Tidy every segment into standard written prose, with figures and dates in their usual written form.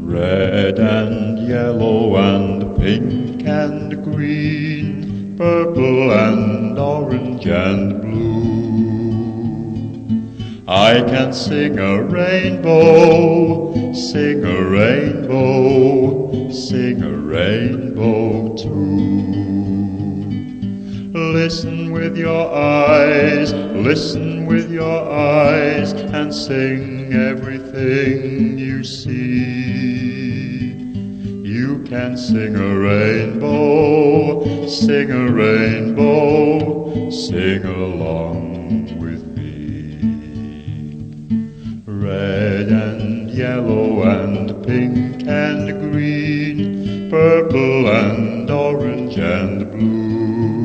Red and yellow and pink and green, purple and orange and blue. I can sing a rainbow, sing a rainbow, sing a rainbow too. Listen with your eyes, listen with your eyes, and sing everything you see. You can sing a rainbow, sing a rainbow, sing along with me. Red and yellow and pink and green, purple and orange and blue.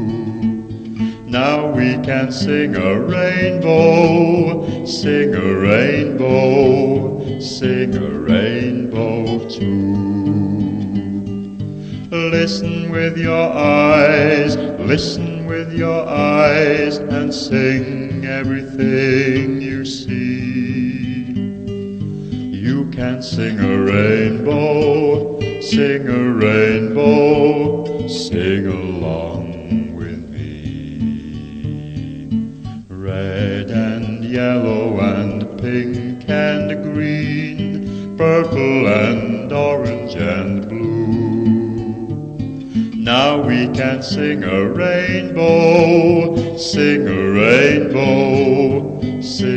Now we can sing a rainbow, sing a rainbow, sing a rainbow too. Listen with your eyes, listen with your eyes, and sing everything you see. You can sing a rainbow, sing a rainbow, sing along with me. Red and yellow and pink and green, purple and orange and blue. Now we can sing a rainbow, sing a rainbow, sing